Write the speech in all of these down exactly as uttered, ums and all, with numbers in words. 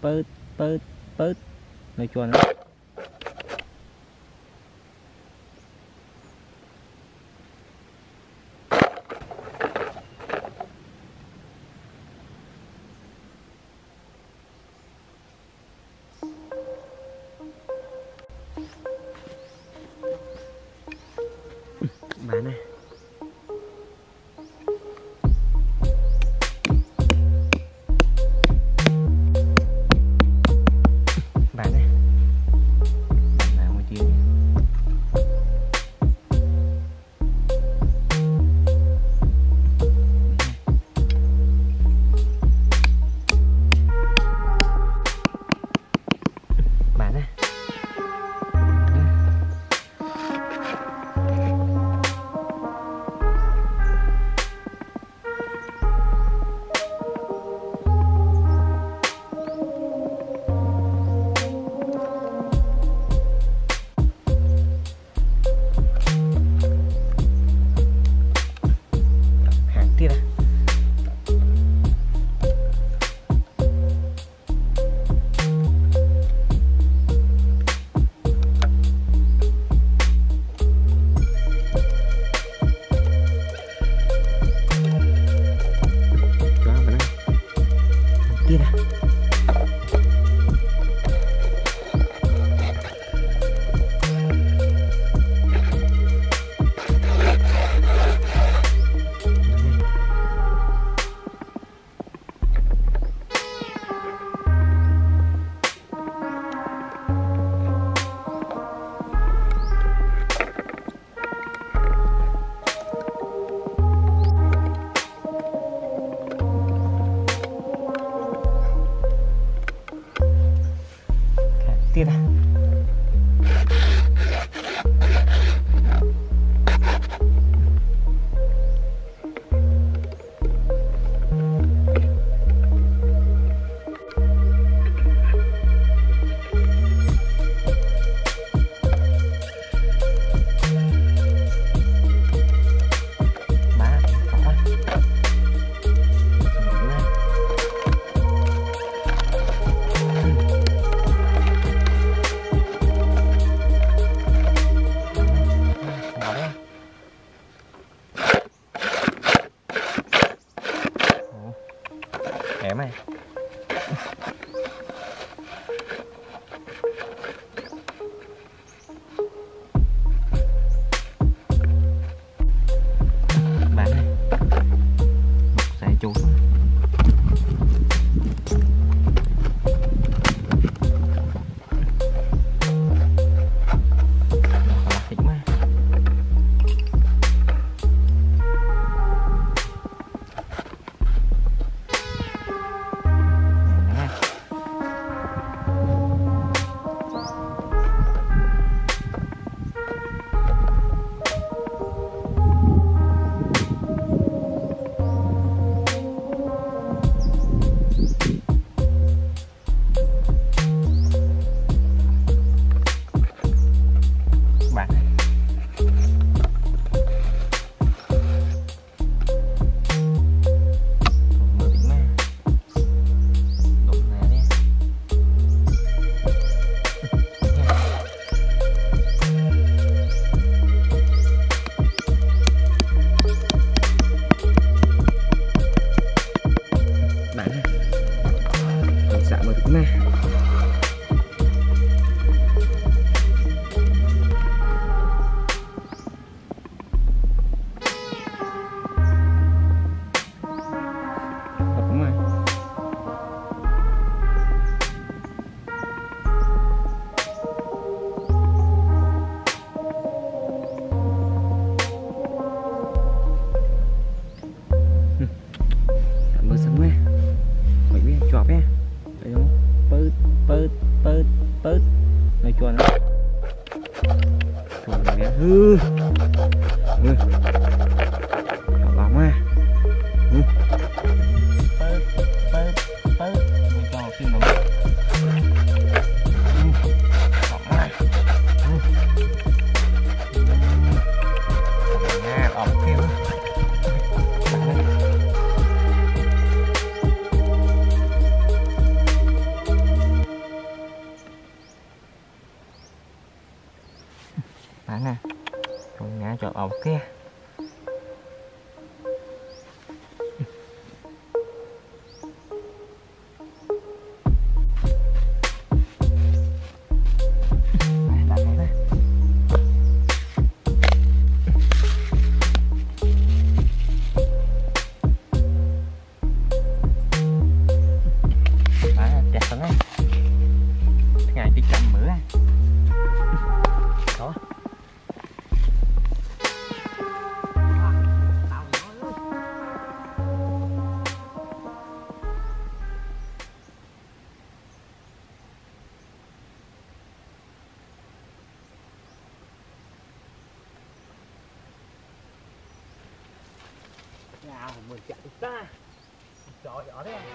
bớt bớt bớt nói cho nó bán này bán này bán nào một tiếng bán này tiết à cho vào đây tiết à tiết à kém này bán này một giải chú này đúng rồi. Cảm ơn sớm nha. Mấy biết chọp nha. Thấy không? Bớt bớt bớt bớt nói chuồn đó. Chuồn này hư. Ừ. Chọp bóng à. Ừ. Bớt bớt bớt nói cho phim bóng. Ừ. Bóng này. Ừ. Bóng nha, bóng kia. Hả nè, con ngã cho ốc kia. Nào mình chạy ra. Trời ở đây.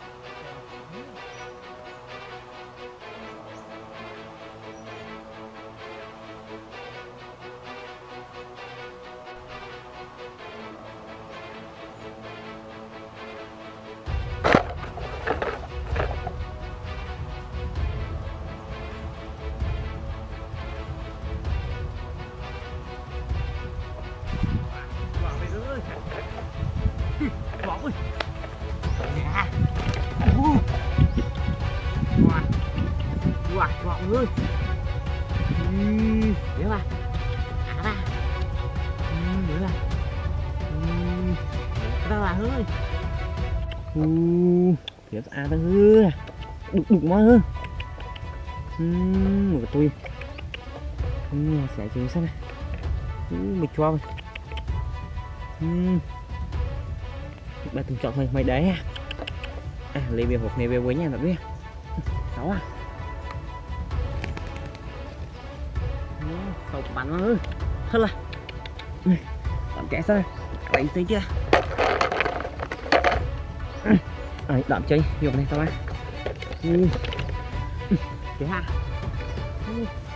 Bóng ơi. Dạ. Wow. Wow, bóng ơi. Ừm, nhớ là. À ra. Ừm, nhớ là. Ừm, ra là ơi. Ừm, tiếp à ta hư. Đục đục mà hư. Ừm, một cái tôi. Ừm, sẽ chơi sao này. Ừm, mình cho mày. Ừm. Ba từng chọn mày mày đấy à, à lấy về hộp này về với nhà bạn biết đó à không bắn nữa thật là bạn chạy sao đánh thấy chưa ấy đạm chơi dùng này tao á ừ. Thế hả?